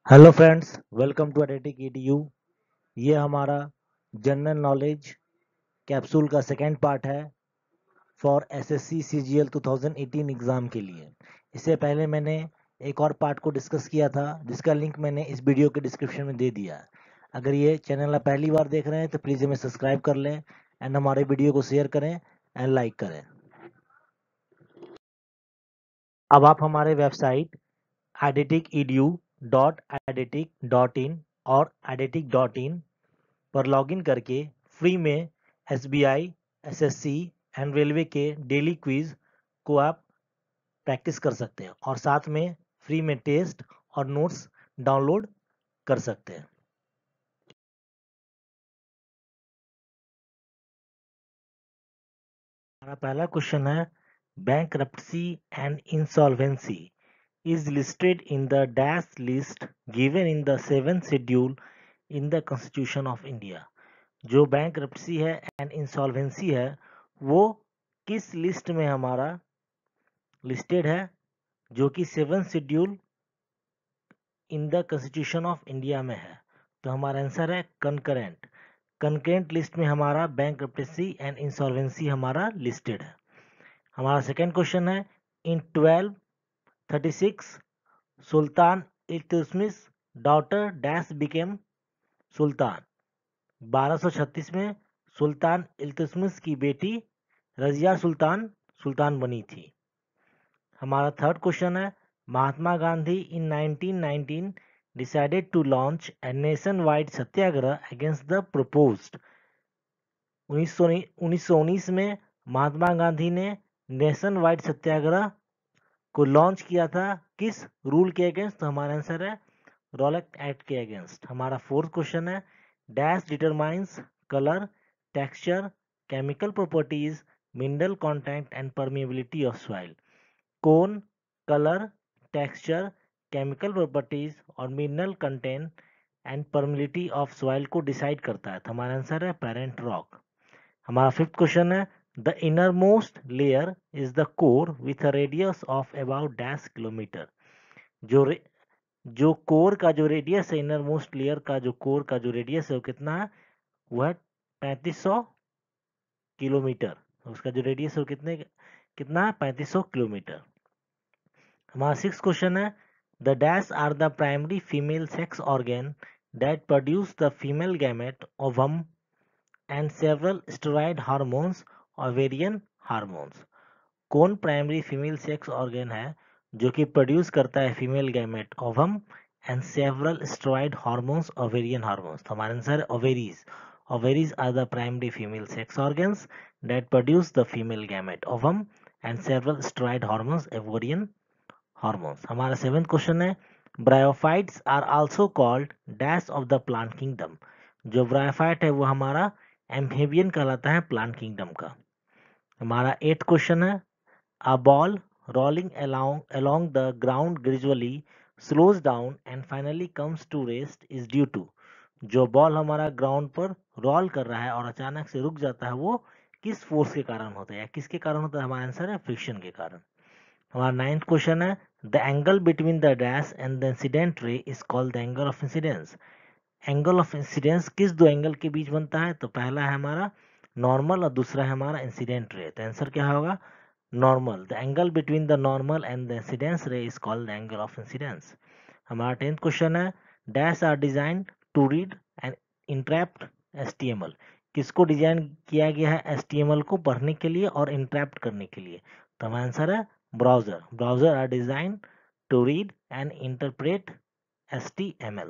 Hello friends, welcome to Editic EDU. ये हमारा general knowledge capsule का सेकेंड पार्ट है फॉर एसएससी सीजीएल 2018 एग्ज़ाम के लिए। इससे पहले मैंने एक और पार्ट को डिस्कस किया था जिसका लिंक मैंने इस वीडियो के डिस्क्रिप्शन में दे दिया है। अगर ये चैनल आप पहली बार देख रहे हैं तो प्लीज़ हमें सब्सक्राइब कर लें एंड हमारे वीडियो को शेयर करें एंड लाइक करें। अब आप हमारे वेबसाइट editicEDU.editic.in और editic.in पर लॉगिन करके फ्री में एसबीआई, एसएससी एंड रेलवे के डेली क्विज को आप प्रैक्टिस कर सकते हैं और साथ में फ्री में टेस्ट और नोट्स डाउनलोड कर सकते हैं। हमारा पहला क्वेश्चन है, bankruptcy and insolvency is listed in the dash list given in the 7th schedule in the Constitution of India। जो बैंक्रप्सी है एंड इंसॉल्वेंसी है वो किस लिस्ट में हमारा लिस्टेड है, जो कि 7th schedule in the Constitution of India में है। तो हमारा आंसर है कंकरेंट। कंकरेंट लिस्ट में हमारा बैंक्रप्सी एंड इंसॉल्वेंसी हमारा लिस्टेड है। हमारा सेकेंड क्वेश्चन है, in 1236 sultan Iltutmish daughter dash became sultan. 1236 में सुल्तान इल्तुतमिश की बेटी रजिया सुल्तान सुल्तान बनी थी। हमारा थर्ड क्वेश्चन है, Mahatma Gandhi in 1919 decided to launch a nationwide satyagraha against the proposed. 1919 में महात्मा गांधी ने नेशन वाइड सत्याग्रह को लॉन्च किया था किस रूल के अगेंस्ट? तो हमारा आंसर है रॉलेट एक्ट के अगेंस्ट। हमारा फोर्थ क्वेश्चन है, dash determines colour, texture, chemical properties, mineral content and permeability of soil. कौन कलर, टेक्सचर, केमिकल प्रॉपर्टीज और mineral content and permeability of soil को डिसाइड करता है? तो हमारा आंसर है पेरेंट रॉक। हमारा फिफ्थ क्वेश्चन है, the innermost layer is the core with a radius of about dash kilometre. जो कोर का जो रेडियस है, इनर मोस्ट लेयर का जो कोर का जो रेडियस है वो कितना है? वो है 3500 किलोमीटर। उसका जो रेडियस है वो कितना है? 3500 किलोमीटर। हमारा सिक्स क्वेश्चन है, the dash are the primary female sex organ that produce the female gamete ovum and several steroid hormones ovarian hormones. कौन प्राइमरी फीमेल सेक्स ऑर्गन है जो कि प्रोड्यूस करता है female gamete ovum and several steroid hormones ovarian hormones? तो हमारा answer है ovaries. Ovaries are the primary female sex organs that produce the female gamete ovum and several steroid hormones ovarian hormones. हमारा seventh question है, bryophytes are also called dash of the plant kingdom. जो bryophyte है वो हमारा amphibian कहलाता है plant kingdom का। हमारा एट क्वेश्चन है, a ball rolling along the ground gradually slows down and finally comes to rest is due to। जो बॉल हमारा ग्राउंड पर रोल कर रहा है और अचानक से रुक जाता है वो किस फोर्स के कारण होता है या किसके कारण होता है? हमारा आंसर है फ्रिक्शन के कारण। हमारा नाइन्थ क्वेश्चन है, the angle between the dash and the incident ray is called the angle of incidence. Angle of incidence किस दो एंगल के बीच बनता है? तो पहला है हमारा नॉर्मल और दूसरा है हमारा इंसिडेंट रे। तो आंसर क्या होगा? Normal. The angle between the normal and the incidence ray is called the angle of incidence. हमारा टेंथ क्वेश्चन है, dash are design to read and interpret HTML. किसको डिजाइन किया गया है एचटीएमएल को पढ़ने के लिए और इंटरप्ट करने के लिए? तो हमारा आंसर है browser. Browser are design to read and interpret HTML.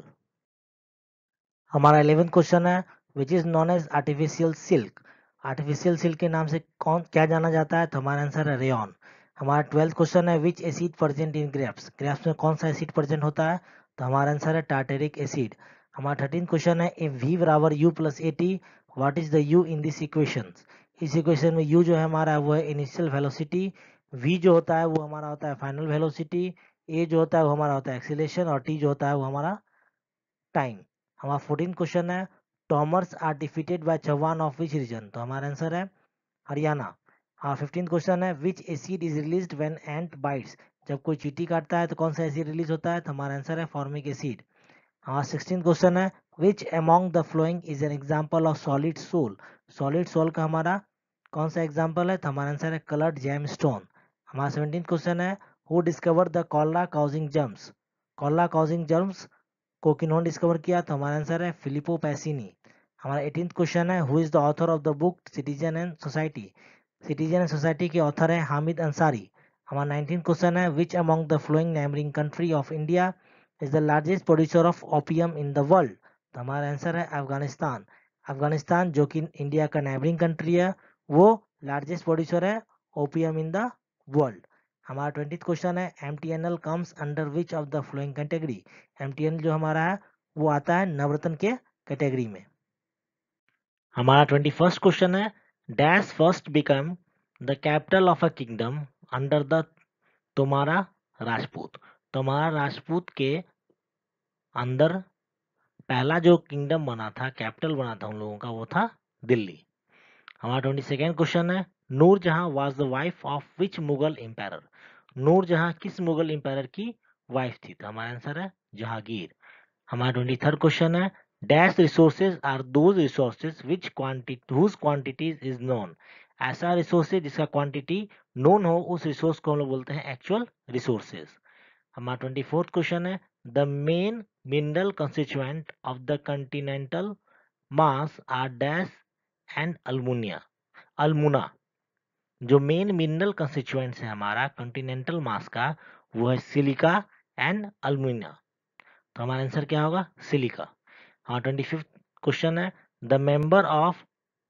हमारा 11th क्वेश्चन है, which is known as artificial silk. Artificial silk के नाम से कौन क्या जाना जाता है? तो हमारा आंसर है रेयन। हमारा 12th क्वेश्चन है, which acid present in grapes. Grapes में कौन सा एसिड प्रेजेंट होता है? तो हमारा आंसर है टार्टेरिक एसिड। हमारा 13th क्वेश्चन है, इफ v बराबर u plus a t what is the u in this equation. इस इक्वेशन में u जो है हमारा वो है इनिशियल वेलोसिटी, v जो होता है वो हमारा होता है फाइनल वेलोसिटी, a जो होता है वो हमारा होता है एक्सीलरेशन और t जो होता है वो हमारा टाइम। हमारा 14 क्वेश्चन है, Tomars are defeated by Chauhan of which region. तो हमारा आंसर है हरियाणा। हाँ 15 क्वेश्चन है, which acid is released when ant bites. जब कोई चींटी काटता है तो कौन सा एसिड रिलीज होता है? तो हमारा आंसर है फॉर्मिक एसिड। हाँ 16 क्वेश्चन है which among the following is an example of solid sol. Solid sol का हमारा कौन सा एग्जाम्पल है, तो हमारा आंसर है कलर्ड जेम स्टोन। हमारा 17 क्वेश्चन है who discover the cholera causing germs. Cholera causing germs को किन्होंने डिस्कवर किया, तो हमारा आंसर है फिलिपो पैसिनी। हमारा 18th क्वेश्चन है who is the author of the book Citizen and Society. Citizen and Society के ऑथर है हामिद अंसारी। हमारा 19th क्वेश्चन है which among the following neighbouring country of India is the largest producer of opium in the world. तो हमारा answer है अफगानिस्तान। अफगानिस्तान जो कि India का नेबरिंग कंट्री है वो लार्जेस्ट प्रोड्यूसर है ओपियम इन द वर्ल्ड। हमारा 20th क्वेश्चन है MTNL comes under which of the following category. MTNL जो हमारा है वो आता है नवरत्न के कैटेगरी में। हमारा 21st क्वेश्चन है dash first become the capital of a kingdom under the Tomara Rajput. तुम्हारा राजपूत के अंदर पहला जो किंगडम बना था, कैपिटल बना था उन लोगों का, वो था दिल्ली। हमारा 22nd क्वेश्चन है Nurjahan was the wife of which Mughal empire. Nurjahan किस मुगल एम्पायर की वाइफ थी, तो हमारा आंसर है जहांगीर। हमारा 23rd क्वेश्चन है dash resources are those resources which quantity whose quantities is known. ऐसा रिसोर्सेज जिसका क्वांटिटी नोन हो, उस रिसोर्स को हम लोग बोलते हैं एक्चुअल रिसोर्सेज। हमारा 24th क्वेश्चन है the main mineral constituent of the continental mass are dash and alumina. Alumina जो मेन मिनरल कंस्टिट्यूएंट्स है हमारा कॉन्टिनेंटल मास का, वो है सिलिका एंड अल्मुनिया। तो हमारा आंसर क्या होगा, सिलिका। हाँ 25th क्वेश्चन है the member of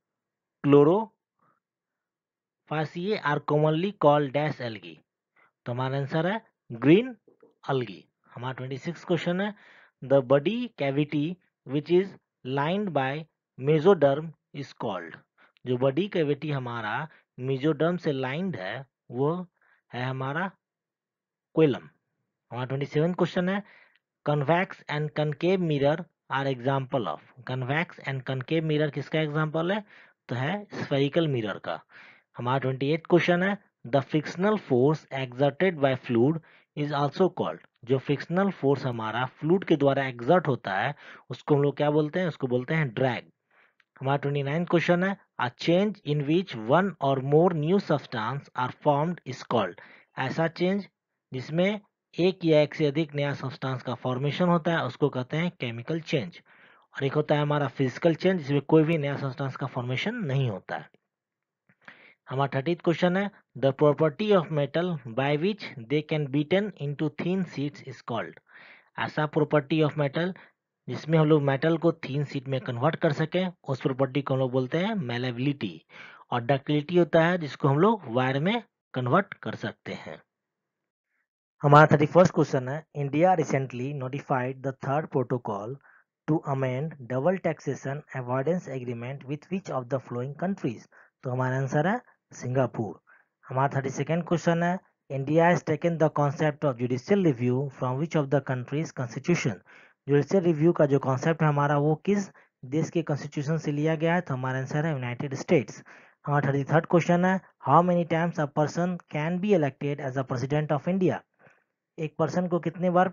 chlorophyceae are commonly called dash algae. तो हमारा आंसर है ग्रीन algae। हमारा 26 क्वेश्चन है the body cavity which is lined by mesoderm is called. जो बॉडी कैविटी हमारा मेसोडर्म से लाइंड है वो है हमारा कोइलम। हमारा 27 क्वेश्चन है convex and concave mirror are example of. Convex and concave mirror किसका एग्जाम्पल है, तो है स्फेरिकल मिरर का। हमारा 28 क्वेश्चन है the frictional force exerted by fluid is also called. जो फ्रिक्शनल फोर्स हमारा फ्लूइड के द्वारा एक्सर्ट होता है उसको हम लोग क्या बोलते हैं, उसको बोलते हैं ड्रैग। हमारा 29 क्वेश्चन है a change in which one और more new substance are formed is called. ऐसा चेंज जिसमें एक या एक से अधिक नया सब्सटेंस का फॉर्मेशन होता है उसको कहते हैं केमिकल चेंज। और एक होता है हमारा फिजिकल चेंज जिसमें कोई भी नया सब्सटेंस का फॉर्मेशन नहीं होता है। हमारा 30th क्वेश्चन है the property of metal by which they can beaten into thin sheets is called. ऐसा प्रॉपर्टी ऑफ मेटल जिसमें हम लोग मेटल को थिन शीट में कन्वर्ट कर सकें उस प्रॉपर्टी को हम लोग बोलते हैं मेलेबिलिटी। और डक्टिलिटी होता है जिसको हम लोग वायर में कन्वर्ट कर सकते हैं। हमारा 31st क्वेश्चन है India recently notified the third protocol to amend double taxation avoidance agreement with which of the following countries. तो हमारा आंसर है सिंगापुर। हमारा 32nd क्वेश्चन है India has taken the concept of judicial review from which of the countries constitution. Judicial review का जो concept है हमारा वो किस देश के कॉन्स्टिट्यूशन से लिया गया है, तो हमारा आंसर है यूनाइटेड स्टेट्स। हमारा 33rd क्वेश्चन है how many times a person can be elected as a president of India. एक पर्सन को कितने बार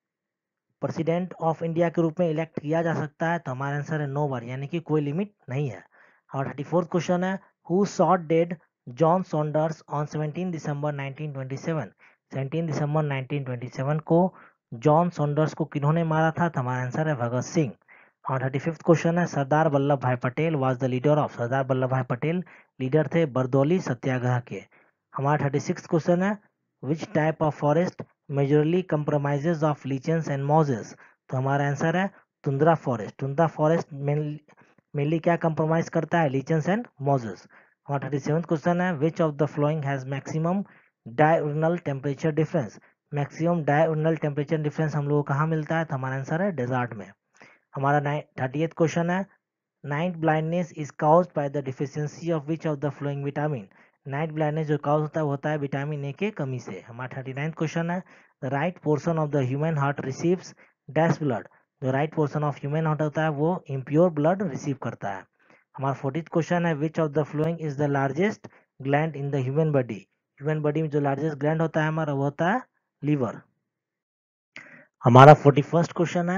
प्रेसिडेंट ऑफ इंडिया के रूप में इलेक्ट किया जा सकता है, तो हमारा आंसर है 9 बार, यानी कि कोई लिमिट नहीं है। और 34th क्वेश्चन है who shot dead John Saunders on 17 दिसंबर 1927। 17 दिसंबर 1927 को जॉन सॉन्डर्स को किन्होंने मारा था, तो हमारा आंसर है भगत सिंह। और 35th क्वेश्चन है Sardar Vallabhbhai Patel was the leader of. Sardar Vallabhbhai Patel leader थे बरदौली सत्याग्रह के। हमारा 36th क्वेश्चन है which type of forest majorly compromises of lichens and mosses. तो हमारा आंसर है tundra forest. Tundra forest mainly क्या कंप्रोमाइज करता है, लीचेंस एंड मॉजेस। हमारा 37th क्वेश्चन है which of the following has maximum diurnal temperature difference. Maximum diurnal temperature difference हम लोग को कहाँ मिलता है, तो हमारा आंसर है डेजर्ट में। हमारा 38th क्वेश्चन है night blindness is caused by the deficiency of which of the following vitamin. Night blindness जो काउज होता है वो होता है विटामिन ए के कमी से। हमारा 39th क्वेश्चन है the right portion of the human heart receives dash blood. जो right portion of human heart होता है वो इम्प्योर ब्लड रिसीव करता है। हमारा 40th क्वेश्चन है which of the following is the largest gland in the human body. Human body में जो लार्जेस्ट ग्लैंड होता है हमारा वो होता है लीवर। हमारा 41st क्वेश्चन है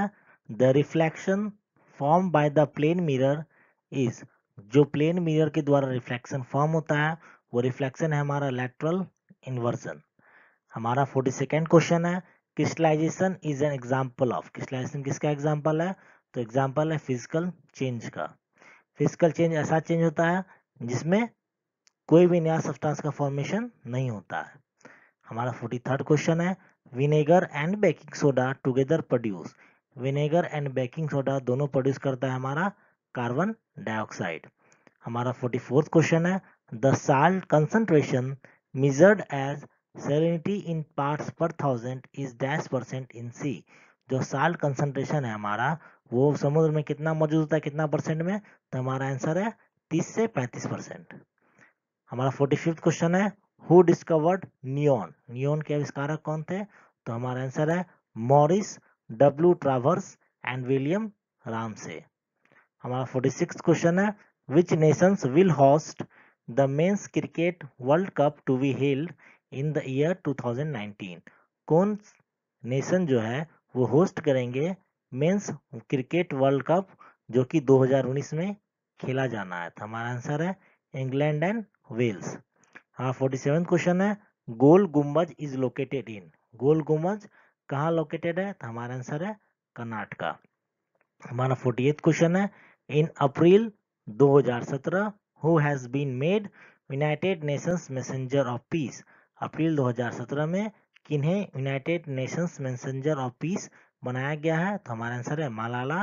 the reflection form by the plane mirror is, जो प्लेन मिरर के द्वारा रिफ्लेक्शन फॉर्म होता है वो रिफ्लेक्शन है हमारा लैटरल इन्वर्जन। हमारा 42nd क्वेश्चन है, crystallisation is an example of, crystallisation किसका एग्जाम्पल है? तो एग्जाम्पल है फिजिकल चेंज का। फिजिकल चेंज ऐसा चेंज होता है जिसमें कोई भी नया सब्सटेंस का फॉर्मेशन नहीं होता है। हमारा 43rd क्वेश्चन है, vinegar and baking soda together produce, vinegar and baking soda दोनों प्रोड्यूस करता है हमारा कार्बन डाइऑक्साइड। हमारा 44th क्वेश्चन है, the salt concentration measured as salinity in parts per thousand is dash percent in sea, जो salt concentration है हमारा वो समुद्र में कितना मौजूद होता है, कितना परसेंट में? तो हमारा आंसर है 30 से 35%। हमारा 45th क्वेश्चन है, हु डिस्कवर्ड नियॉन, नियॉन के आविष्कारक कौन थे? तो हमारा आंसर है Morris W Travers and William Ramsay. हमारा 46th क्वेश्चन है, which nations will host the men's cricket world cup to be held in the year 2019, कौन नेशन जो है वो होस्ट करेंगे मेंस क्रिकेट वर्ल्ड कप जो कि 2019 में खेला जाना है? तो हमारा आंसर है इंग्लैंड एंड वेल्स। हाँ, 47 क्वेश्चन है, गोल गुम्बज इज लोकेटेड इन, गोल गुम्बज कहाँ लोकेटेड है? तो हमारा आंसर है कर्नाटका। हमारा 48 क्वेश्चन है, in April 2017 who has been made United Nations messenger of peace, April 2017 में किन्हें United Nations messenger of peace बनाया गया है? तो हमारा आंसर है मलाला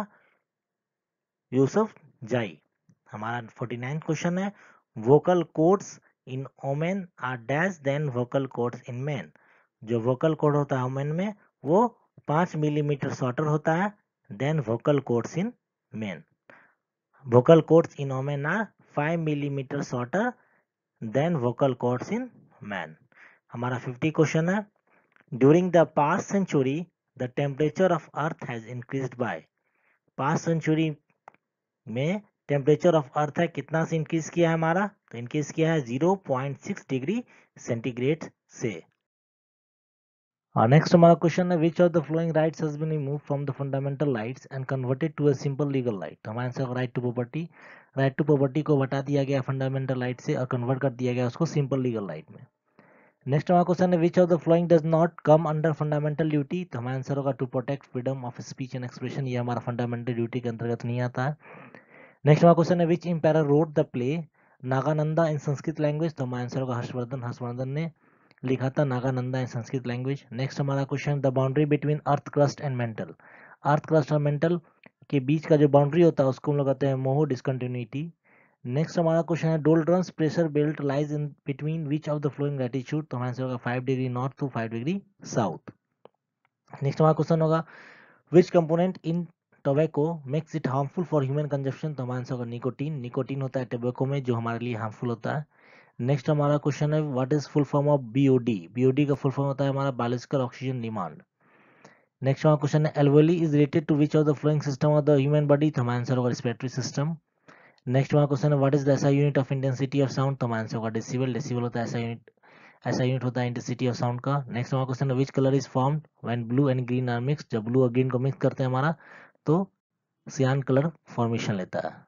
यूसुफ जाई। हमारा 49 क्वेश्चन है, vocal cords in women are dash than vocal cords in men, जो वोकल कोड होता है ओमेन में वो 5 मिलीमीटर शॉर्टर होता है than vocal cords in men, vocal cords in women are 5 millimeter shorter than vocal cords in men। हमारा 50 question है, during the past century the temperature of earth has increased by, past century में temperature of earth है कितना से increase किया है हमारा? तो इंक्रीज किया है 0.6 डिग्री सेंटीग्रेड से। नेक्स्ट हमारा क्वेश्चन है, which of the following rights has been removed from the fundamental rights and converted to a simple legal right? हमारे answer right to property, right to property को हटा दिया गया फंडामेंटल राइट से और कन्वर्ट कर दिया गया उसको सिंपल लीगल राइट में। नेक्स्ट हमारा क्वेश्चन है, which of the following does not come under fundamental duty? तो हमारा आंसर होगा to protect freedom of speech and expression, ये हमारा फंडामेंटल ड्यूटी के अंतर्गत नहीं आता है। नेक्स्ट हमारा क्वेश्चन है, which empire wrote the play Nagananda in Sanskrit language? तो हमारा आंसर होगा हर्षवर्धन, हर्षवर्धन ने लिखा था Nagananda in Sanskrit language. Next हमारा question, the boundary between earth crust and mantle, earth crust और मेंटल के बीच का जो बाउंड्री होता है उसको हम लोग कहते हैं मोहो डिसकंटिन्यूटी। नेक्स्ट हमारा क्वेश्चन है, doldrums pressure belt lies in between which of the following latitude? तो हमारा आंसर होगा 5 degree north to 5 degree south. Next हमारा क्वेश्चन होगा, which component in tobacco makes it harmful for human consumption? तो हमारा answer होगा nicotine, nicotine होता है टोबैको में जो हमारे लिए हार्मफुल होता है। नेक्स्ट हमारा क्वेश्चन है, what is full form of BOD? BOD का फुल फॉर्म होता है हमारा बायोलॉजिकल ऑक्सीजन डिमांड। नेक्स्ट हमारा क्वेश्चन है, alveoli is related to which of the following system of the human body? तो हमारा आंसर होगा रेस्पिरेटरी सिस्टम। नेक्स्ट हमारा क्वेश्चन है, what is the SI unit of intensity of sound? तो हमारा answer होगा डेसिबल, डेसिबल होता है ऐसा यूनिट होता है इंटेंसिटी ऑफ साउंड का। नेक्स्ट हमारा क्वेश्चन है, which colour is formed when blue and green are mix? जब ब्लू और ग्रीन को मिक्स करते हैं हमारा तो सियान कलर फॉर्मेशन लेता है।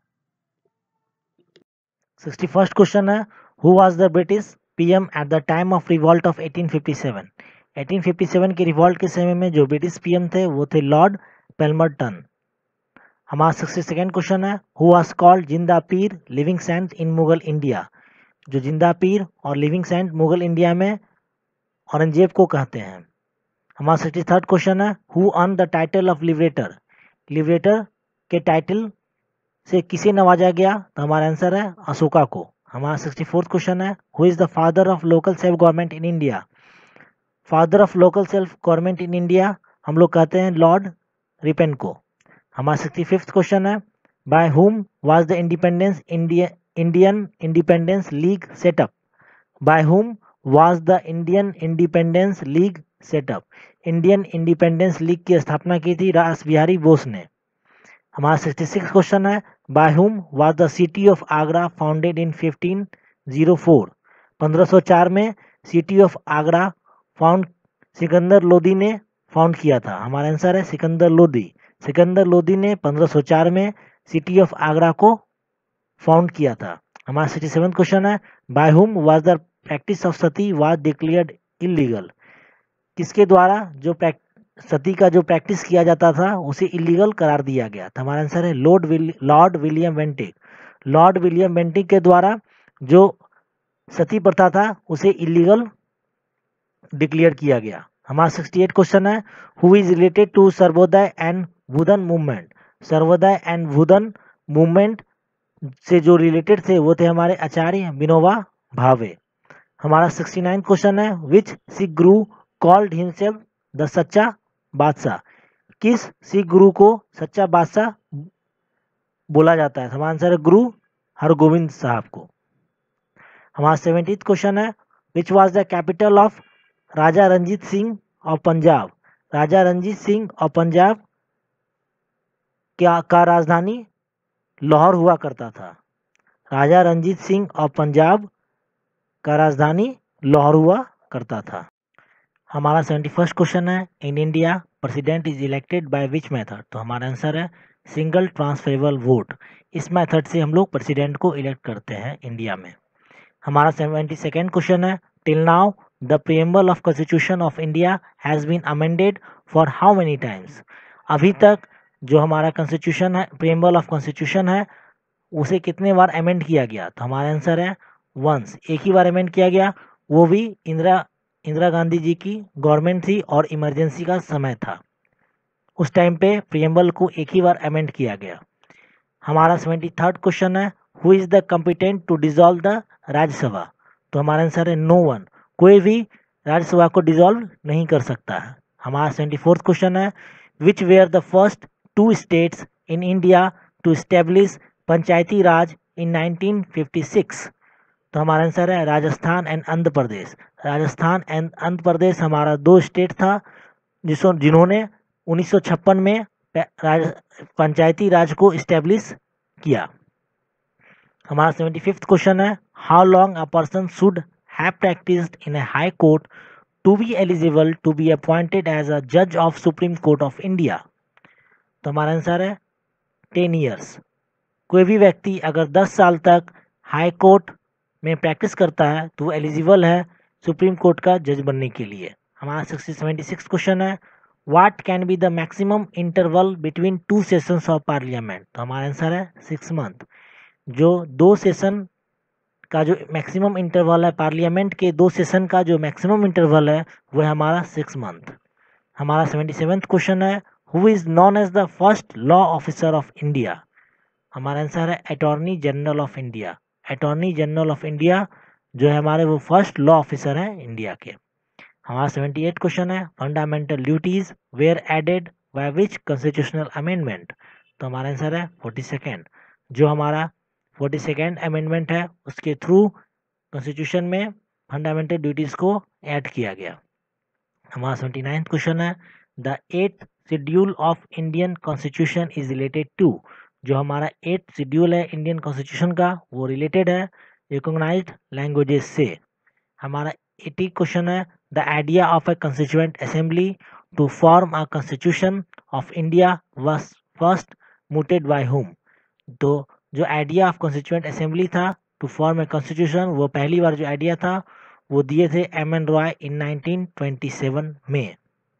61st क्वेश्चन है, who was the British PM at the time of revolt of 1857? 1857 के रिवॉल्ट के समय में जो ब्रिटिश पीएम थे वो थे लॉर्ड पेल्मरटन। हमारा 62nd क्वेश्चन है, हु वाज कॉल्ड जिंदा पीर living saint in Mughal India? जो जिंदा पीर और लिविंग सेंट मुगल इंडिया में औरंगजेब को कहते हैं। हमारा 63rd क्वेश्चन है, who earn the title of liberator? Liberator के टाइटल से किसे नवाजा गया? तो हमारा आंसर है अशोका को। हमारा 64th क्वेश्चन है, who is the father of local self government in India? Father of local self government in India हम लोग कहते हैं लॉर्ड रिपेन को। हमारा 65th क्वेश्चन है, by whom was the Indian Independence League set up? By whom was the Indian Independence League set up? Indian Independence League की स्थापना की थी रास बिहारी बोस ने। हमारा 66 क्वेश्चन है, by whom was the city of Agra founded in 1504? 1504 में city of Agra found Sikandar Lodi ने फाउंड किया था। हमारा आंसर है सिकंदर लोदी। सिकंदर लोदी ने 1504 में सिटी ऑफ आगरा को फाउंड किया था। हमारा 67 क्वेश्चन है, by whom was the practice of sati was declared illegal. किसके द्वारा जो सती का जो प्रैक्टिस किया जाता था उसे इलीगल करार दिया गया था। हमारा आंसर है Lord William Bentinck. Lord William Bentinck के द्वारा जो सती प्रथा था उसे इलीगल डिक्लेयर किया गया। हमारा 68 क्वेश्चन है, who is related to Sarvodaya and Bhoodan movement. Sarvodaya and Bhoodan movement से जो रिलेटेड थे वो थे हमारे आचार्य विनोबा भावे। हमारा 69 क्वेश्चन है, विच सिख गुरु कॉल्ड हिमसेल्फ द सच्चा बादशाह। किस सिख गुरु को सच्चा बादशाह बोला जाता है। हमारा आंसर है गुरु हरगोविंद साहब को। हमारा 70th क्वेश्चन है, which was the capital of Raja Ranjit Singh of Punjab. Raja Ranjit Singh of Punjab का राजधानी लाहौर हुआ करता था। राजा रंजीत सिंह ऑफ पंजाब का राजधानी लाहौर हुआ करता था। हमारा 71st क्वेश्चन है, in India president is elected by which method. तो हमारा आंसर है सिंगल ट्रांसफरेबल वोट। इस मेथड से हम लोग प्रेसिडेंट को इलेक्ट करते हैं इंडिया में। हमारा 72nd क्वेश्चन है, till now the preamble of constitution of India has been amended for how many times. अभी तक जो हमारा कॉन्स्टिट्यूशन है, प्रीएम्बल ऑफ कॉन्स्टिट्यूशन है, उसे कितने बार अमेंड किया गया। तो हमारा आंसर है वंस, एक ही बार अमेंड किया गया, वो भी इंदिरा गांधी जी की गवर्नमेंट थी और इमरजेंसी का समय था। उस टाइम पे प्रीएम्बल को एक ही बार अमेंड किया गया। हमारा 73rd क्वेश्चन है, who is the competent to dissolve the Rajya Sabha. तो हमारा आंसर है नो वन, कोई भी राज्यसभा को डिसॉल्व नहीं कर सकता है। हमारा 74th क्वेश्चन है, which were the first 2 states in India to establish panchayati raj in 1956। तो हमारा आंसर है राजस्थान एंड आंध्र प्रदेश। राजस्थान एंड आंध्र प्रदेश हमारा 2 स्टेट था जिन्होंने 1956 में पंचायती राज को इस्टेब्लिश किया। हमारा 75th क्वेश्चन है, how long a person should have practised in a high court to be eligible to be appointed as a जज of supreme court of India. तो हमारा आंसर है 10 ईयर्स। कोई भी व्यक्ति अगर 10 साल तक हाई कोर्ट में प्रैक्टिस करता है तो वो एलिजिबल है सुप्रीम कोर्ट का जज बनने के लिए। हमारा 76 क्वेश्चन है, what can be the maximum interval between 2 sessions of parliament. तो हमारा आंसर है 6 मंथ। जो 2 सेशन का जो मैक्सिमम इंटरवल है, पार्लियामेंट के 2 सेशन का जो मैक्सिमम इंटरवल है वो है हमारा 6 मंथ। हमारा 77th क्वेश्चन है, who is known as the first law officer of India. हमारा आंसर है attorney general of India. Attorney general of India जो है हमारे वो फर्स्ट लॉ ऑफिसर हैं इंडिया के। हमारा 78 क्वेश्चन है, fundamental duties were added by which constitutional amendment. तो हमारा आंसर है 42nd। जो हमारा 42nd अमेंडमेंट है उसके थ्रू कॉन्स्टिट्यूशन में फंडामेंटल ड्यूटीज को ऐड किया गया। हमारा 79th क्वेश्चन है, the 8th schedule of Indian constitution is related to. जो हमारा 8th शेड्यूल है इंडियन कॉन्स्टिट्यूशन का वो रिलेटेड है रिकॉग्नाइज्ड लैंग्वेजेस से। हमारा 80 क्वेश्चन है, the idea of a constituent assembly to form a constitution of India was first mooted by whom. तो जो आइडिया ऑफ कॉन्स्टिट्यूएंट असेंबली था टू फॉर्म ए कॉन्स्टिट्यूशन, वो पहली बार जो आइडिया था वो दिए थे एम.एन. रॉय इन 1927 में।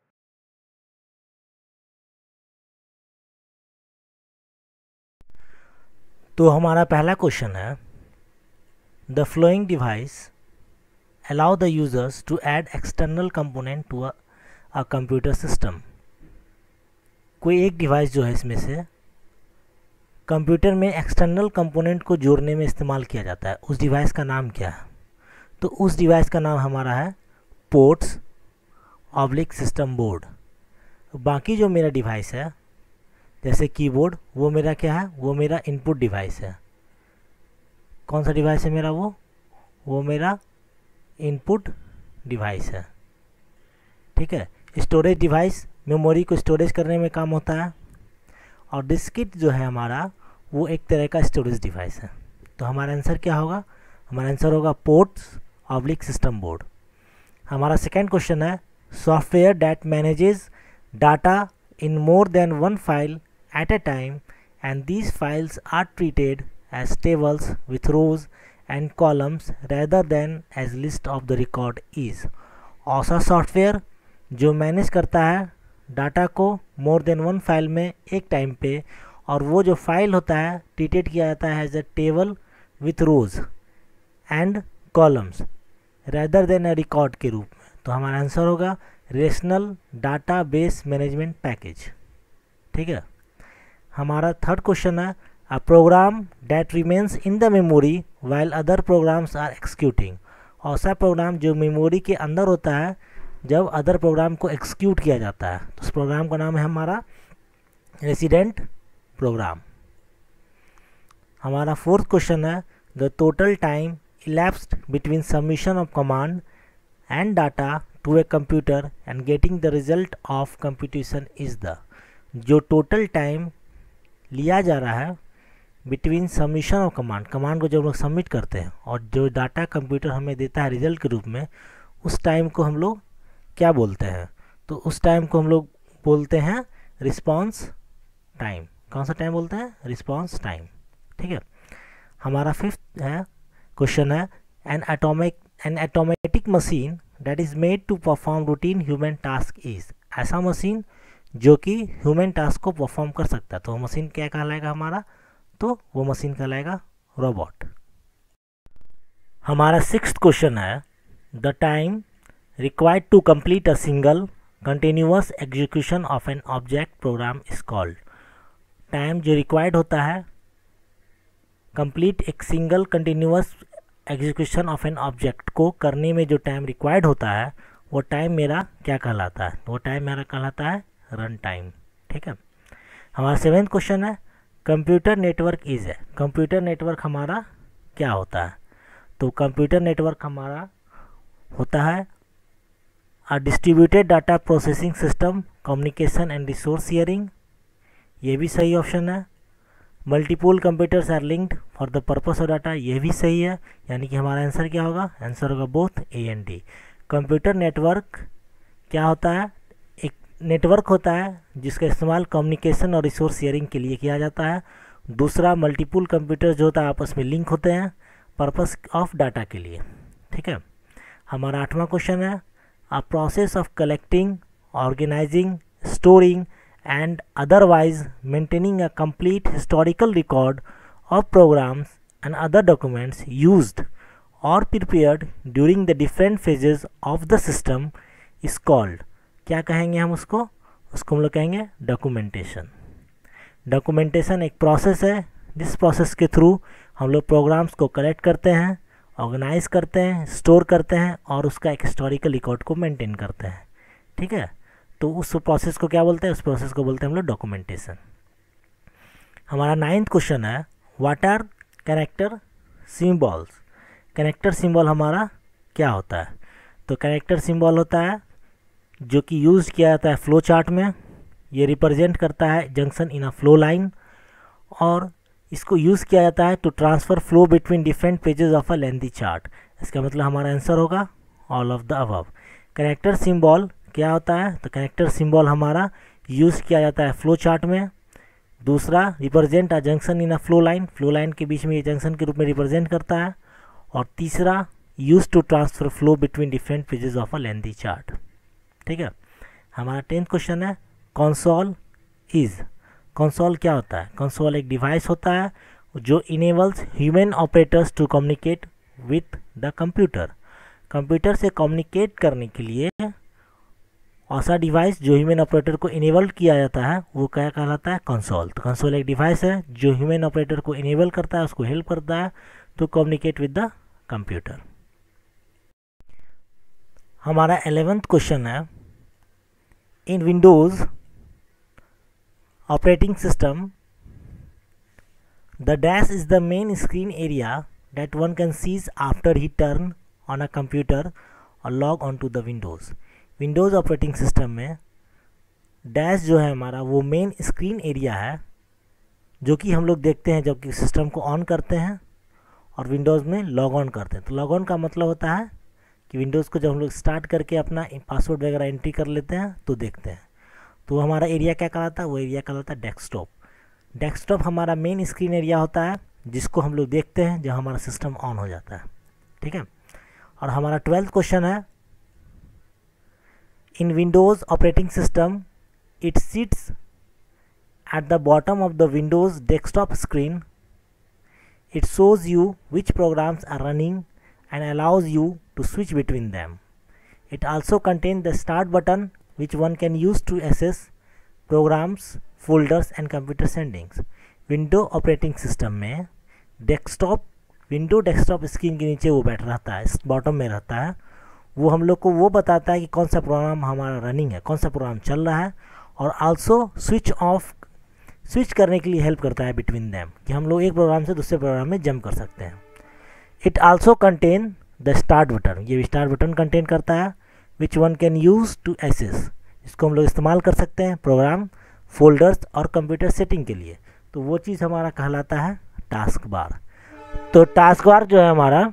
तो हमारा पहला क्वेश्चन है, the following device allow the users to add external component to a computer system। कोई एक डिवाइस जो है इसमें से कंप्यूटर में एक्सटर्नल कंपोनेंट को जोड़ने में इस्तेमाल किया जाता है, उस डिवाइस का नाम क्या है। तो उस डिवाइस का नाम हमारा है पोर्ट्स ऑब्लिक सिस्टम बोर्ड। बाकी जो मेरा डिवाइस है जैसे कीबोर्ड, वो मेरा क्या है, वो मेरा इनपुट डिवाइस है। कौन सा डिवाइस है मेरा, वो मेरा इनपुट डिवाइस है। ठीक है। स्टोरेज डिवाइस मेमोरी को स्टोरेज करने में काम होता है, और डिस्किट जो है हमारा वो एक तरह का स्टोरेज डिवाइस है। तो हमारा आंसर क्या होगा, हमारा आंसर होगा पोर्ट्स ऑब्लिक सिस्टम बोर्ड। हमारा सेकेंड क्वेश्चन है, software that manages data in more than one file at a time, and these files are treated as tables with rows and columns rather than as list of the record is. ऐसा software जो manage करता है data को more than one file में एक time पे, और वो जो फाइल होता है ट्रीटेड किया जाता है as a table with rows and columns rather than a record के रूप में। तो हमारा आंसर होगा रिलेशनल डाटाबेस मैनेजमेंट पैकेज। ठीक है। हमारा थर्ड क्वेश्चन है a program that remains in the memory while other programs are executing. ऐसा प्रोग्राम जो मेमोरी के अंदर होता है जब अदर प्रोग्राम को एक्सिक्यूट किया जाता है, तो उस प्रोग्राम का नाम है हमारा रेसिडेंट प्रोग्राम। हमारा फोर्थ क्वेश्चन है the total time elapsed between submission of command and data to a computer and getting the result of computation is the। जो टोटल टाइम लिया जा रहा है बिटवीन सबमिशन ऑफ कमांड को जब लोग सबमिट करते हैं और जो डाटा कंप्यूटर हमें देता है रिजल्ट के रूप में, उस टाइम को हम लोग क्या बोलते हैं? तो उस टाइम को हम लोग बोलते हैं रिस्पॉन्स टाइम। कौन सा टाइम बोलते हैं? Response time. ठीक है। हमारा फिफ्थ है क्वेश्चन है an automatic machine that is made to perform routine human task is. ऐसा मशीन जो कि ह्यूमन टास्क को परफॉर्म कर सकता है, तो वो मशीन क्या कहलाएगा हमारा? तो वो मशीन कहलाएगा रोबोट। हमारा सिक्स्थ क्वेश्चन है the time required to complete a single continuous execution of an object program is called. Time जो रिक्वायर्ड होता है कंप्लीट एक single continuous execution of an object को करने में जो टाइम रिक्वायर्ड होता है वो टाइम मेरा क्या कहलाता है? वो टाइम मेरा कहलाता है रन टाइम। ठीक है। हमारा सेवेंथ क्वेश्चन है कंप्यूटर नेटवर्क इज है। कंप्यूटर नेटवर्क हमारा क्या होता है? तो कंप्यूटर नेटवर्क हमारा होता है a distributed data processing system, communication and resource sharing. ये भी सही ऑप्शन है। Multiple computers are linked for the purpose of data, ये भी सही है। यानी कि हमारा आंसर क्या होगा? आंसर होगा both A and D. Computer network क्या होता है? एक नेटवर्क होता है जिसका इस्तेमाल कम्युनिकेशन और रिसोर्स शेयरिंग के लिए किया जाता है। दूसरा मल्टीपल कंप्यूटर जो होता है आपस में लिंक होते हैं पर्पस ऑफ डाटा के लिए। ठीक है। हमारा आठवां क्वेश्चन है a process of collecting, organising, storing and otherwise maintaining a complete historical record of programs and other documents used or prepared during the different phases of the system is called। क्या कहेंगे हम उसको? उसको हम लोग कहेंगे documentation. Documentation एक process है जिस प्रोसेस के थ्रू हम लोग प्रोग्राम्स को कलेक्ट करते हैं, ऑर्गेनाइज करते हैं, स्टोर करते हैं और उसका एक हिस्टोरिकल रिकॉर्ड को मेंटेन करते हैं। ठीक है। तो उस प्रोसेस को क्या बोलते हैं? उस प्रोसेस को बोलते हैं हम लोग डॉक्यूमेंटेशन। हमारा नाइन्थ क्वेश्चन है what are character symbols. Character symbol हमारा क्या होता है? तो कैरेक्टर सिंबल होता है जो कि यूज किया जाता है फ्लो चार्ट में। ये रिप्रेजेंट करता है junction in a flow line, और इसको यूज़ किया जाता है to transfer flow between different pages of a lengthy chart. इसका मतलब हमारा आंसर होगा all of the above. Character symbol क्या होता है? तो कैरेक्टर सिंबल हमारा यूज़ किया जाता है फ्लो चार्ट में। दूसरा represent a junction in a flow line, flow line के बीच में ये जंक्शन के रूप में रिप्रेजेंट करता है। और तीसरा use to transfer flow between different pages of a lengthy chart. ठीक है। हमारा 10th क्वेश्चन है कंसोल इज। कंसोल क्या होता है? कंसोल एक डिवाइस होता है जो enables human operators to communicate with the computer. Computer से कम्युनिकेट करने के लिए ऐसा डिवाइस जो ह्यूमन ऑपरेटर को इनेबल किया जाता है वो क्या कहलाता है? कंसोल। तो कंसोल एक डिवाइस है जो ह्यूमन ऑपरेटर को इनेबल करता है, उसको हेल्प करता है to communicate with the computer. हमारा 11th क्वेश्चन है in Windows operating system the dash is the main screen area that one can sees after he turn on a computer और log on to the Windows. Windows operating system में dash जो है हमारा वो main screen area है जो कि हम लोग देखते हैं जब कि सिस्टम को ऑन करते हैं और विंडोज़ में लॉग ऑन करते हैं। तो लॉग ऑन का मतलब होता है कि विंडोज़ को जब हम लोग स्टार्ट करके अपना पासवर्ड वगैरह एंट्री कर लेते हैं तो देखते हैं। तो हमारा एरिया क्या कहलाता है, वो एरिया कहलाता है डेस्कटॉप। डेस्कटॉप हमारा मेन स्क्रीन एरिया होता है जिसको हम लोग देखते हैं जब हमारा सिस्टम ऑन हो जाता है, ठीक है। और हमारा 12th क्वेश्चन है, in Windows operating system it sits at the bottom of the Windows desktop screen, it shows you which programs are running and allows you to switch between them. It also contains the start button which one can use to access programs, folders and computer settings. Window operating system में desktop, window desktop screen के नीचे वो बैठ रहता है, bottom में रहता है। वो हम लोग को वो बताता है कि कौन सा प्रोग्राम हमारा रनिंग है, कौन सा प्रोग्राम चल रहा है, और आल्सो स्विच करने के लिए हेल्प करता है बिटवीन दैम, कि हम लोग एक प्रोग्राम से दूसरे प्रोग्राम में जंप कर सकते हैं। It also contain the start button, ये भी स्टार्ट बटन कंटेन करता है, which one can use to access, इसको हम लोग इस्तेमाल कर सकते हैं प्रोग्राम, फोल्डर्स और कंप्यूटर सेटिंग के लिए। तो वो चीज़ हमारा कहलाता है टास्क बार। तो टास्क बार जो है हमारा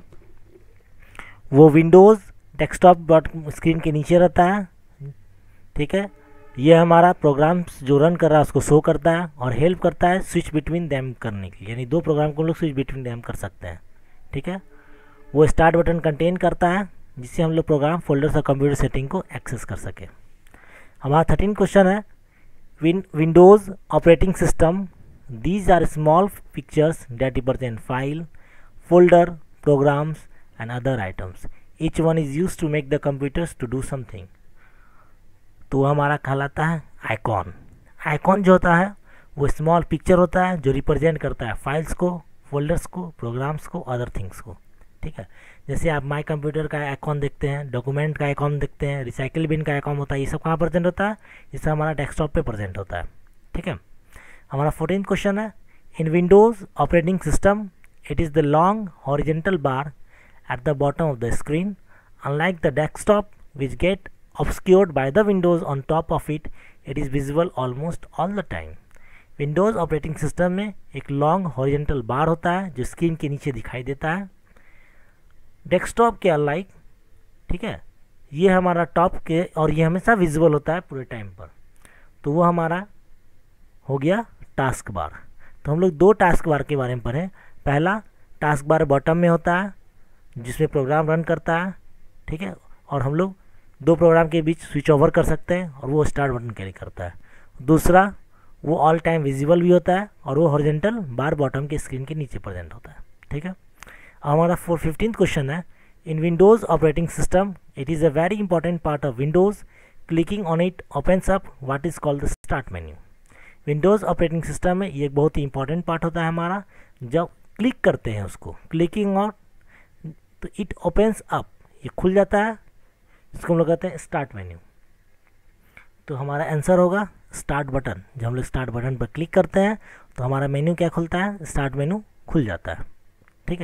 वो विंडोज़ डेस्कटॉप स्क्रीन के नीचे रहता है, ठीक है। ये हमारा प्रोग्राम्स जो रन कर रहा है उसको शो करता है और हेल्प करता है स्विच बिटवीन दैम करने के लिए, यानी दो प्रोग्राम को हम लोग स्विच बिटवीन दैम कर सकते हैं, ठीक है। वो स्टार्ट बटन कंटेन करता है जिससे हम लोग प्रोग्राम, फोल्डर्स और कंप्यूटर सेटिंग को एक्सेस कर सके। हमारा 13 क्वेश्चन है, Windows operating system, these are small pictures that represent file, folder, programs and other items, each one is use to make the computers to do something. तो हमारा कहलाता है आइकॉन। आइकॉन जो होता है वो स्मॉल पिक्चर होता है जो रिप्रेजेंट करता है फाइल्स को, फोल्डर्स को, प्रोग्राम्स को, अदर थिंग्स को, ठीक है। जैसे आप माई कंप्यूटर का आइकॉन देखते हैं, डॉक्यूमेंट का आइकॉन देखते हैं, रिसाइकिल बिन का आइकॉन होता है, ये सब कहाँ प्रेजेंट होता है, ये सब हमारा डेस्कटॉप पे प्रेजेंट होता है, ठीक है। हमारा 14th क्वेश्चन है, in Windows operating system it is the long horizontal bar at the bottom of the screen, unlike the desktop which get obscured by the windows on top of it, it is visible almost all the time. Windows operating system में एक long horizontal बार होता है जो screen के नीचे दिखाई देता है, डेस्कटॉप के अलाइक, ठीक है। ये हमारा टॉप के, और ये हमेशा विजिबल होता है पूरे टाइम पर। तो वो हमारा हो गया टास्क बार। तो हम लोग दो टास्क बार के बारे में पढ़ें। पहला टास्क बार बॉटम में होता है जिसमें प्रोग्राम रन करता है, ठीक है, और हम लोग दो प्रोग्राम के बीच स्विच ओवर कर सकते हैं और वो स्टार्ट बटन कैरी करता है। दूसरा वो ऑल टाइम विजिबल भी होता है और वो हॉरिजेंटल बार बॉटम के स्क्रीन के नीचे प्रेजेंट होता है, ठीक है। हमारा 15th क्वेश्चन है, in Windows operating system it is a very important part of Windows, clicking on it opens up what is called the start menu. Windows operating system में ये एक बहुत ही इंपॉर्टेंट पार्ट होता है हमारा। जब क्लिक करते हैं उसको, क्लिकिंग ऑन, तो इट ओपन्स अप, ये खुल जाता है, इसको हम लोग कहते हैं स्टार्ट मेन्यू। तो हमारा आंसर होगा स्टार्ट बटन। जब हम लोग स्टार्ट बटन पर क्लिक करते हैं तो हमारा मेन्यू क्या खुलता है, स्टार्ट मेन्यू खुल जाता है, ठीक है।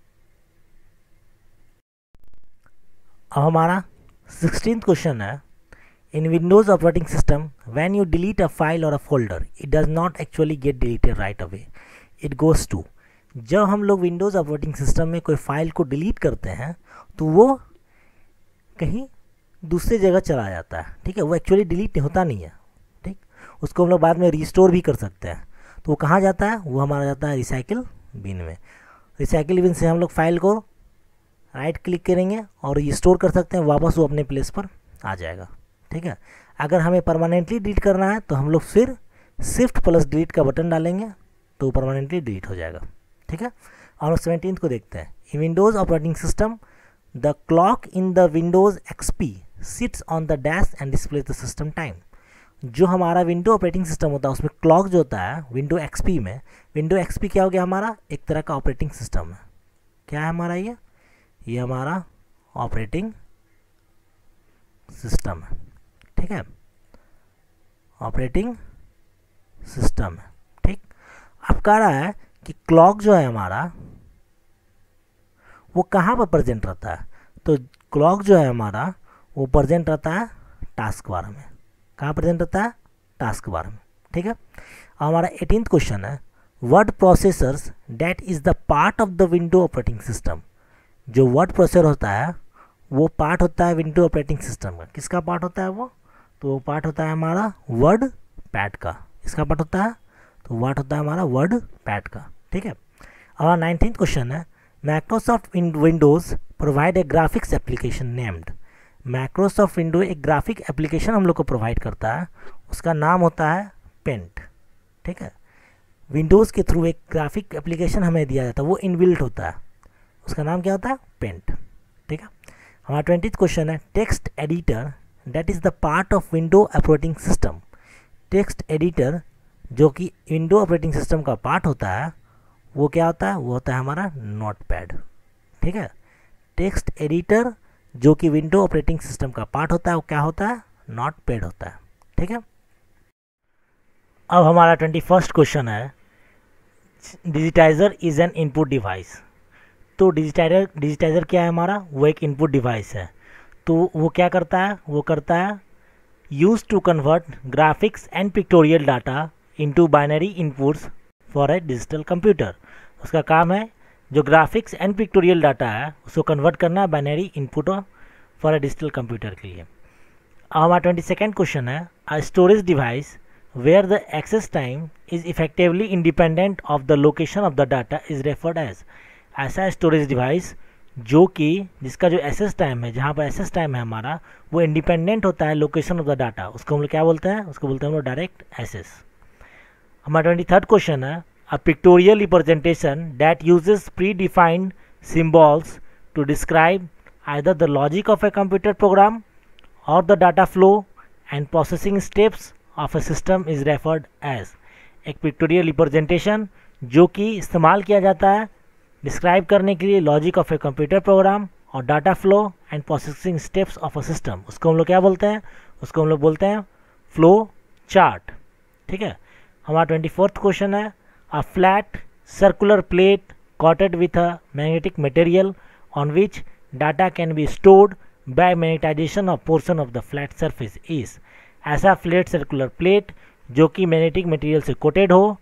अब हमारा 16th क्वेश्चन है, in Windows operating system when you delete a file और a folder it does not actually get deleted right away, it goes to. जब हम लोग विंडोज़ ऑपरेटिंग सिस्टम में कोई फाइल को डिलीट करते हैं तो वो कहीं दूसरे जगह चला जाता है, ठीक है। वो एक्चुअली डिलीट होता नहीं है, ठीक। उसको हम लोग बाद में रिस्टोर भी कर सकते हैं। तो वो कहाँ जाता है, वो हमारा जाता है रिसाइकिल बिन में। रिसाइकिल बिन से हम लोग फाइल को राइट क्लिक करेंगे और रिस्टोर कर सकते हैं, वापस वो अपने प्लेस पर आ जाएगा, ठीक है। अगर हमें परमानेंटली डिलीट करना है तो हम लोग फिर शिफ्ट प्लस डिलीट का बटन डालेंगे तो वो परमानेंटली डिलीट हो जाएगा, ठीक है। और 17th को देखते हैं, in Windows operating system the clock in the Windows XP sits on the dash and displays the system time. जो हमारा विंडो ऑपरेटिंग सिस्टम होता है उसमें क्लॉक जो होता है विंडो एक्सपी में, विंडो एक्सपी क्या हो गया हमारा, एक तरह का ऑपरेटिंग सिस्टम है। क्या है हमारा ये हमारा ऑपरेटिंग सिस्टम है, ठीक है, ऑपरेटिंग सिस्टम है, ठीक। अब कह रहा है कि क्लॉक जो है हमारा वो कहाँ पर प्रेजेंट रहता है, तो क्लॉक जो है हमारा वो प्रेजेंट रहता है टास्क बार में। कहाँ प्रेजेंट रहता है, टास्क बार में, ठीक है। हमारा 18th क्वेश्चन है, word processors that is the part of the window operating system. जो वर्ड प्रोसेसर होता है वो पार्ट होता है विंडो ऑपरेटिंग सिस्टम का। किसका पार्ट होता है वो, तो पार्ट होता है हमारा वर्ड पैड का। इसका पार्ट होता है, तो पार्ट होता है हमारा वर्ड पैड का। ठीक है। और 19th क्वेश्चन है, Microsoft Windows provide a graphics application named. Microsoft window एक ग्राफिक एप्लीकेशन हम लोग को प्रोवाइड करता है, उसका नाम होता है पेंट। ठीक है। विंडोज़ के थ्रू एक ग्राफिक एप्लीकेशन हमें दिया जाता है, वो इनबिल्ट होता है, उसका नाम क्या होता है? पेंट। ठीक है। हमारा 20th क्वेश्चन है, text editor that is the part of window operating system. Text editor जो कि विंडो ऑपरेटिंग सिस्टम का पार्ट होता है, वो क्या होता है? वो होता है हमारा नोटपैड। ठीक है। टेक्स्ट एडिटर जो कि विंडो ऑपरेटिंग सिस्टम का पार्ट होता है, वो क्या होता है? नोटपैड होता है। ठीक है। अब हमारा 21st क्वेश्चन है, digitizer is an input device. तो डिजिटाइजर क्या है हमारा? वो एक इनपुट डिवाइस है। तो वो क्या करता है? वो करता है use to convert graphics and pictorial data into binary inputs for a digital computer. उसका काम है जो ग्राफिक्स एंड पिक्टोरियल डाटा है उसको कन्वर्ट करना है binary input for a digital computer के लिए। अब हमारा 22nd क्वेश्चन है, a storage device where the access time is effectively independent of the location of the data is referred as। ऐसा स्टोरेज डिवाइस जो कि जिसका जो एक्सेस टाइम है, जहाँ पर एक्सेस टाइम है हमारा, वो इंडिपेंडेंट होता है लोकेशन ऑफ द डाटा, उसको हम लोग क्या बोलते हैं? उसको बोलते हैं हम लोग डायरेक्ट एक्सेस। हमारा 23rd क्वेश्चन है, a pictorial representation that uses predefined symbols to describe either the logic of a computer program और the data flow and processing steps of a system is referred as. एक pictorial representation जो कि इस्तेमाल किया जाता है describe करने के लिए logic of a computer program और data flow and processing steps of a system, उसको हम लोग क्या बोलते हैं? उसको हम लोग बोलते हैं फ्लो चार्ट। ठीक है। हमारा 24th क्वेश्चन है, a flat circular plate coated with a magnetic material on which data can be stored by magnetization of portion of the flat surface is। ऐसा फ्लैट सर्कुलर प्लेट जो कि magnetic material से coated हो,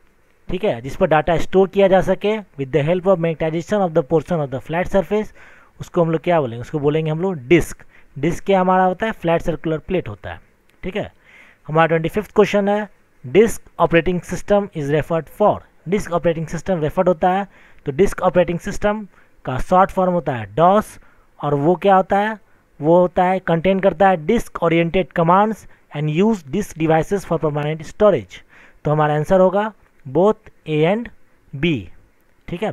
ठीक है, जिस पर डाटा स्टोर किया जा सके with the help of magnetization of the portion of the flat surface, उसको हम लोग क्या बोलेंगे? उसको बोलेंगे हम लोग डिस्क। डिस्क क्या हमारा होता है? फ्लैट सर्कुलर प्लेट होता है। ठीक है। हमारा 25th क्वेश्चन है, disk operating system is referred for. Disk operating system referred होता है, तो डिस्क ऑपरेटिंग सिस्टम का शॉर्ट फॉर्म होता है डॉस, और वो क्या होता है? वो होता है कंटेन करता है disk oriented commands and use disk devices for permanent storage. तो हमारा आंसर होगा बोथ ए एंड बी। ठीक है।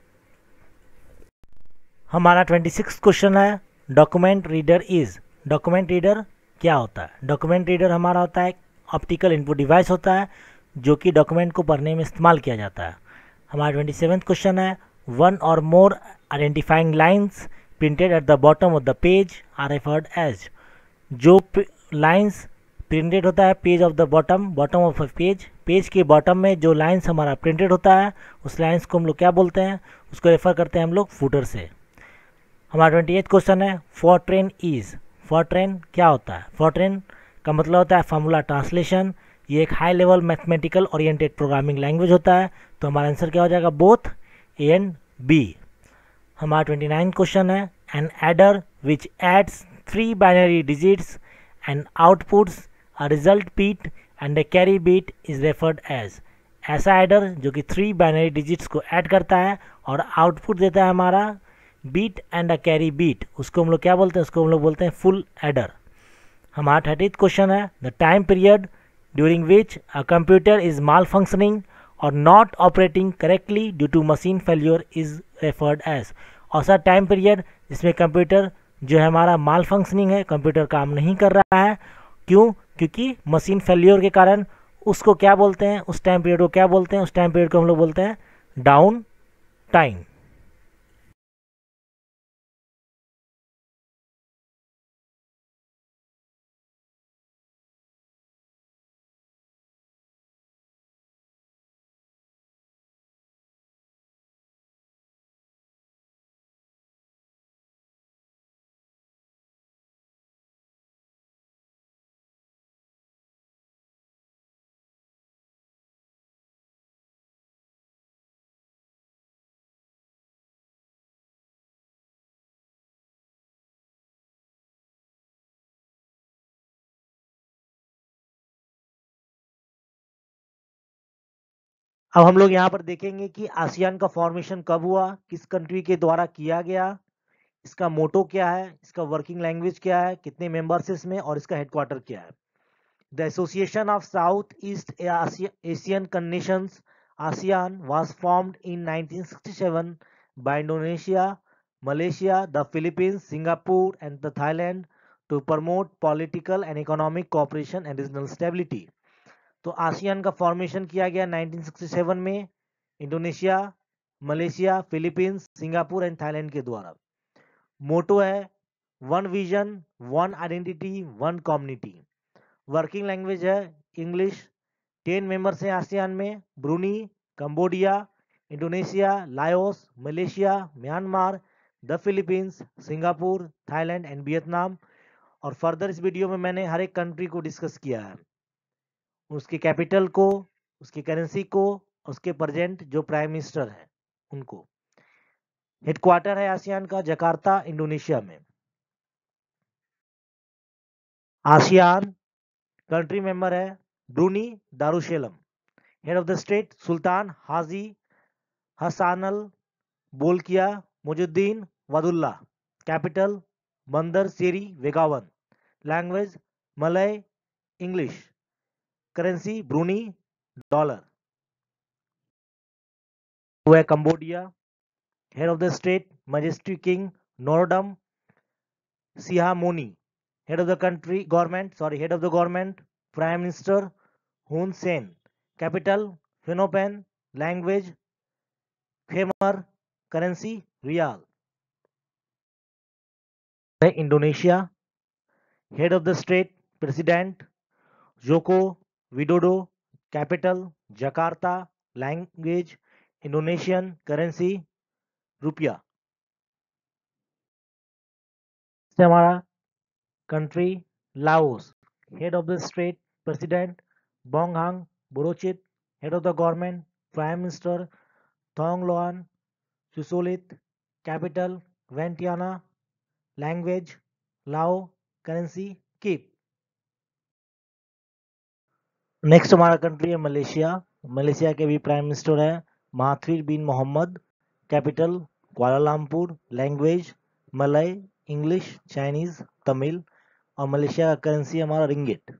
हमारा 26th क्वेश्चन है, document reader is. Document reader क्या होता है? डॉक्यूमेंट रीडर हमारा होता है ऑप्टिकल इनपुट डिवाइस होता है जो कि डॉक्यूमेंट को पढ़ने में इस्तेमाल किया जाता है। हमारा 27th क्वेश्चन है, वन और more identifying lines printed at the bottom of the page are referred as. जो लाइन्स प्रिंटेड होता है page of the bottom of page, page के बॉटम में जो लाइन्स हमारा प्रिंटेड होता है उस लाइन्स को हम लोग क्या बोलते हैं? उसको रेफर करते हैं हम लोग फुटर से। हमारा 28th क्वेश्चन है, फॉरट्रेन इज। फॉरट्रेन क्या होता है? फॉरट्रेन का मतलब होता है फार्मूला ट्रांसलेशन। ये एक high level mathematical oriented programming language होता है। तो हमारा आंसर क्या हो जाएगा? Both A and B. हमारा 29th क्वेश्चन है, an adder which adds 3 binary digits and outputs a result bit and a carry bit is referred as. ऐसा एडर जो कि 3 बाइनरी डिजिट्स को ऐड करता है और आउटपुट देता है हमारा bit and a carry bit, उसको हम लोग क्या बोलते हैं? उसको हम लोग बोलते हैं फुल एडर। हमारा 30th क्वेश्चन है, the time period during which a computer is malfunctioning और not operating correctly due to machine failure is referred as. और सर टाइम पीरियड जिसमें कंप्यूटर जो है हमारा माल फंक्शनिंग है, कंप्यूटर काम नहीं कर रहा है, क्यों? क्योंकि मशीन फेल्योर के कारण, उसको क्या बोलते हैं? उस टाइम पीरियड को क्या बोलते हैं? उस टाइम पीरियड को हम लोग बोलते हैं डाउन टाइम। अब हम लोग यहाँ पर देखेंगे कि आसियान का फॉर्मेशन कब हुआ, किस कंट्री के द्वारा किया गया, इसका मोटो क्या है, इसका वर्किंग लैंग्वेज क्या है, कितने मेंबर्स इसमें, और इसका हेडक्वार्टर क्या है। The Association of South East Asian Nations ASEAN was formed in 1967 by Indonesia, Malaysia, the Philippines, Singapore and the Thailand to promote political and economic cooperation and regional stability. तो ASEAN का formation किया गया 1967 में Indonesia, Malaysia, Philippines, Singapore and Thailand के द्वारा। Motto है one vision, one identity, one community. Working language है English. 10 members हैं आसियान में, Brunei, Cambodia, Indonesia, Laos, Malaysia, Myanmar, the Philippines, Singapore, Thailand and Vietnam. और फर्दर इस video में मैंने हर एक कंट्री को डिस्कस किया है, उसकी कैपिटल को, उसकी करेंसी को, उसके प्रेजेंट जो प्राइम मिनिस्टर है उनको। हेडक्वार्टर है आसियान का जकार्ता, इंडोनेशिया में। आसियान कंट्री मेंबर है Brunei Darussalam. Head of the state Sultan Haji Hassanal Bolkiah Muizzaddin Waddaulah. Capital Bandar Seri Begawan. Language Malay English. Currency Brunei dollar. वो है Cambodia. Head of the state majesty king Norodom Sihamoni. Head of the country head of the government prime minister Hun Sen. Capital Phnom Penh. Language Khmer. Currency riel. Indonesia. Head of the state president Joko Widodo. Capital Jakarta. Language Indonesian. Currency rupiah. हमारा country Laos. Head of the state president Bounnhang Vorachith. Head of the government prime minister Thongloun Sisoulith. Capital Vientiane. Language Lao. Currency kip. Next हमारा country है Malaysia. Malaysia के भी prime minister है Mahathir bin Mohamad. Capital Kuala Lumpur. Language Malay English Chinese Tamil. और Malaysia का currency हमारा ringgit.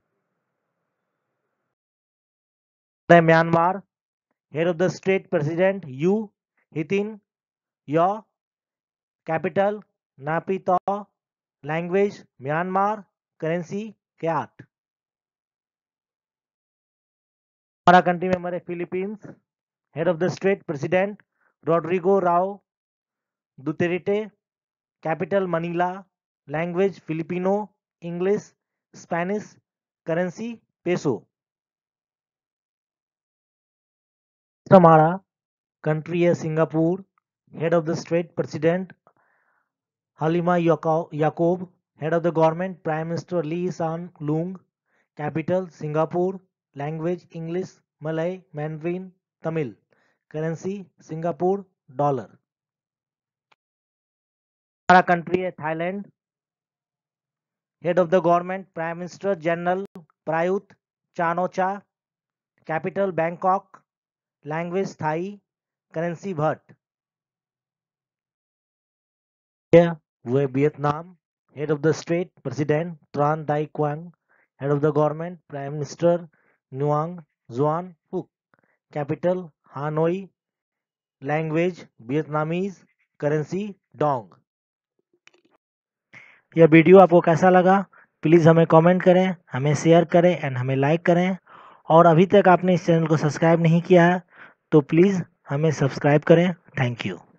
Myanmar. Head of the state president U Htin Kyaw. Capital Naypyidaw. Language Myanmar. Currency kyat. हमारा country member है Philippines. Head of the state president Rodrigo Roa Duterte. Capital Manila. Language Filipino English Spanish. Currency peso. हमारा country है Singapore. Head of the state president Halimah Yacob. Head of the government prime minister Lee Hsien Loong. Capital Singapore. Language English Malay Mandarin Tamil. Currency Singapore dollar. हमारा country है Thailand. Head of the government prime minister general Prayut Chanocha. Capital Bangkok. Language Thai. Currency baht. वो Vietnam. Head of the state president Tran Dai Quang. Head of the government prime minister Nguyen Xuan Phuc. Capital Hanoi. Language Vietnamese. Currency dong. यह video आपको कैसा लगा please हमें comment करें, हमें share करें and हमें लाइक करें। और अभी तक आपने इस चैनल को सब्सक्राइब नहीं किया है तो प्लीज़ हमें सब्सक्राइब करें। Thank you.